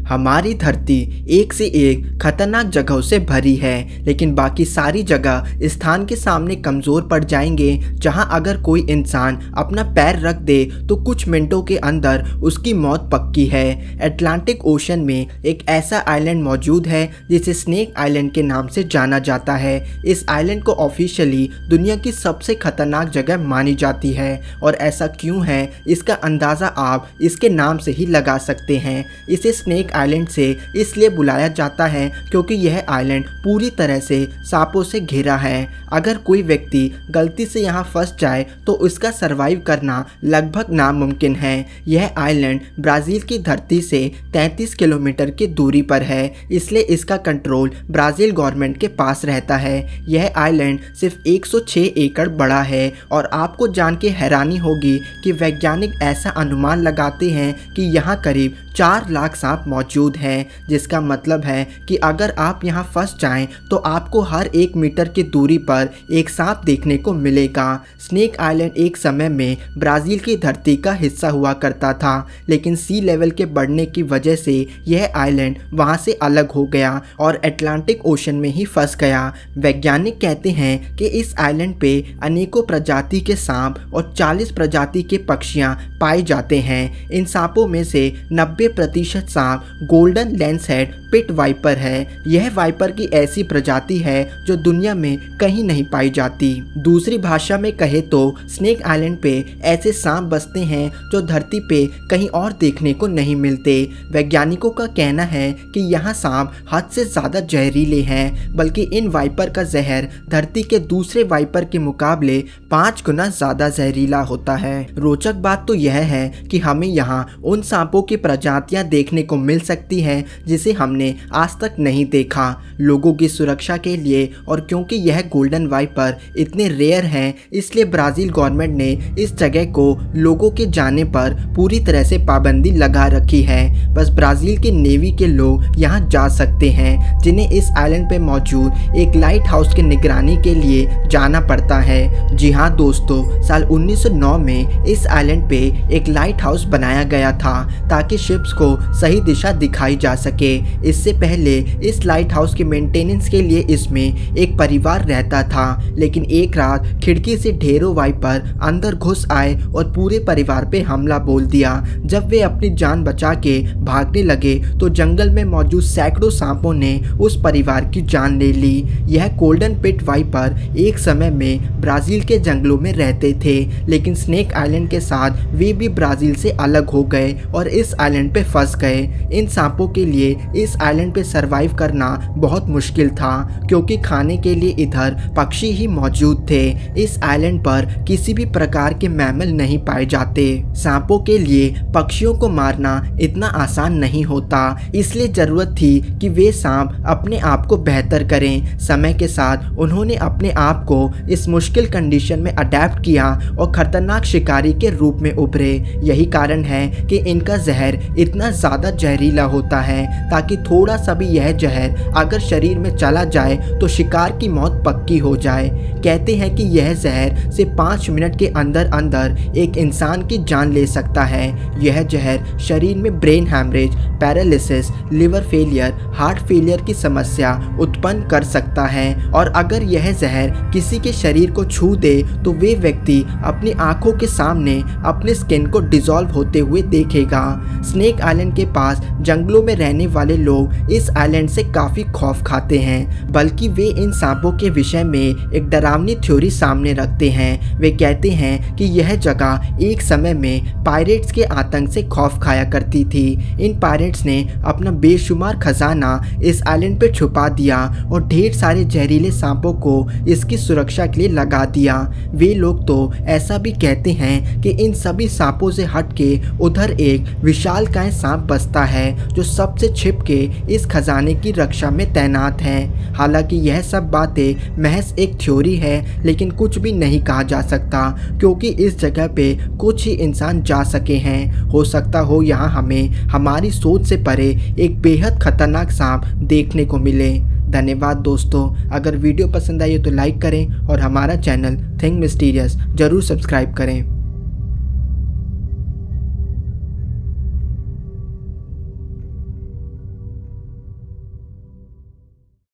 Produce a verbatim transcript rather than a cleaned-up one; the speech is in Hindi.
हमारी धरती एक से एक खतरनाक जगहों से भरी है, लेकिन बाकी सारी जगह स्थान के सामने कमजोर पड़ जाएंगे, जहां अगर कोई इंसान अपना पैर रख दे तो कुछ मिनटों के अंदर उसकी मौत पक्की है। अटलांटिक ओशन में एक ऐसा आइलैंड मौजूद है जिसे स्नेक आइलैंड के नाम से जाना जाता है। इस आइलैंड को ऑफिशियली दुनिया की सबसे खतरनाक जगह मानी जाती है, और ऐसा क्यों है इसका अंदाजा आप इसके नाम से ही लगा सकते हैं। इसे स्नेक आइलैंड से इसलिए बुलाया जाता है क्योंकि यह आइलैंड पूरी तरह से सांपों से घिरा है। अगर कोई व्यक्ति गलती से यहाँ फंस जाए तो उसका सरवाइव करना लगभग नामुमकिन है। यह आइलैंड ब्राज़ील की धरती से तैंतीस किलोमीटर की दूरी पर है, इसलिए इसका कंट्रोल ब्राज़ील गवर्नमेंट के पास रहता है। यह आइलैंड सिर्फ एक सौ छह एकड़ बड़ा है, और आपको जान के हैरानी होगी कि वैज्ञानिक ऐसा अनुमान लगाते हैं कि यहाँ करीब चार लाख सांप मौजूद हैं, जिसका मतलब है कि अगर आप यहाँ फंस जाएं तो आपको हर एक मीटर की दूरी पर एक सांप देखने को मिलेगा। स्नेक आइलैंड एक समय में ब्राज़ील की धरती का हिस्सा हुआ करता था, लेकिन सी लेवल के बढ़ने की वजह से यह आइलैंड वहाँ से अलग हो गया और अटलांटिक ओशन में ही फंस गया। वैज्ञानिक कहते हैं कि इस आइलैंड पे अनेकों प्रजाति के सांप और चालीस प्रजाति के पक्षियाँ पाए जाते हैं। इन सांपों में से नब्बे प्रतिशत सांप गोल्डन लैंसहेड पिट वाइपर है। यह वाइपर की ऐसी प्रजाति है जो दुनिया में कहीं नहीं पाई जाती। दूसरी भाषा में कहे तो स्नेक आइलैंड पे ऐसे सांप बसते हैं जो धरती पे कहीं और देखने को नहीं मिलते। वैज्ञानिकों का कहना है कि यहाँ सांप हद से ज़्यादा जहरीले हैं, बल्कि इन वाइपर का जहर धरती के दूसरे वाइपर के मुकाबले पाँच गुना ज़्यादा जहरीला होता है। रोचक बात तो यह है कि हमें यहाँ उन सांपों की प्रजातियाँ देखने को मिल सकती हैं जिसे हमने आज तक नहीं देखा। लोगों की सुरक्षा के लिए और क्योंकि यह गोल्डन वाइपर इतने रेयर हैं, इसलिए ब्राज़ील गवर्नमेंट ने इस जगह को लोगों के जाने पर पूरी तरह से पाबंदी लगा रखी है। बस ब्राज़ील के नेवी के लोग यहाँ जा सकते हैं, जिन्हें इस आइलैंड पे मौजूद एक लाइट हाउस की निगरानी के लिए जाना पड़ता है। जी हाँ दोस्तों, साल उन्नीस सौ नौ में इस आइलैंड पे एक लाइट हाउस बनाया गया था ताकि शिप्स को सही दिशा दिखाई जा सके। इससे पहले इस लाइट हाउस के मेंटेनेंस के लिए इसमें एक परिवार रहता था, लेकिन एक रात खिड़की से ढेरों वाइपर अंदर घुस आए और पूरे परिवार पे हमला बोल दिया। जब वे अपनी जान बचा के भागने लगे तो जंगल में मौजूद सैकड़ों सांपों ने उस परिवार की जान ले ली। यह गोल्डन पिट वाइपर एक समय में ब्राज़ील के जंगलों में रहते थे, लेकिन स्नेक आइलैंड के साथ वे भी ब्राज़ील से अलग हो गए और इस आइलैंड पे फंस गए। इन सांपों के लिए इस आइलैंड पे सरवाइव करना बहुत मुश्किल था, क्योंकि खाने के लिए इधर पक्षी ही मौजूद थे। इस आइलैंड पर किसी भी प्रकार के मैमल नहीं पाए जाते। सांपों के लिए पक्षियों को मारना इतना आसान नहीं होता, इसलिए जरूरत थी कि वे सांप अपने आप को बेहतर करें। समय के साथ उन्होंने अपने आप को इस मुश्किल कंडीशन में अडेप्ट किया और खतरनाक शिकारी के रूप में उभरे। यही कारण है कि इनका जहर इतना ज़्यादा जहरीला होता है ताकि थोड़ा सा भी यह जहर अगर शरीर में चला जाए तो शिकार की मौत पक्की हो जाए। कहते हैं कि यह जहर सिर्फ पाँच मिनट के अंदर अंदर एक इंसान की जान ले सकता है। यह जहर शरीर में brain haemorrhage, paralysis, liver failure, heart failure की समस्या उत्पन्न कर सकता है, और अगर यह जहर किसी के शरीर को छू दे तो वे व्यक्ति अपनी आंखों के सामने अपने स्किन को डिसॉल्व होते हुए देखेगा। स्नेक आइलैंड के पास जंगलों में रहने वाले लोग इस आइलैंड से काफ़ी खौफ खाते हैं, बल्कि वे इन सांपों के विषय में एक डरावनी थ्योरी सामने रखते हैं। वे कहते हैं कि यह जगह एक समय में पायरेट्स के आतंक से खौफ खाया करती थी। इन पायरेट्स ने अपना बेशुमार खजाना इस आइलैंड पर छुपा दिया और ढेर सारे जहरीले सांपों को इसकी सुरक्षा के लिए लगा दिया। वे लोग तो ऐसा भी कहते हैं कि इन सभी सांपों से हट के उधर एक विशालकाय सांप बसता है जो सबसे छिप के इस खजाने की रक्षा में तैनात है। हालांकि यह सब बातें महज एक थ्योरी है, लेकिन कुछ भी नहीं कहा जा सकता, क्योंकि इस जगह पे कुछ ही इंसान जा सके हैं। हो सकता हो यहाँ हमें हमारी सोच से परे एक बेहद खतरनाक सांप देखने को मिले। धन्यवाद दोस्तों, अगर वीडियो पसंद आई हो तो लाइक करें और हमारा चैनल थिंक मिस्टीरियस जरूर सब्सक्राइब करें।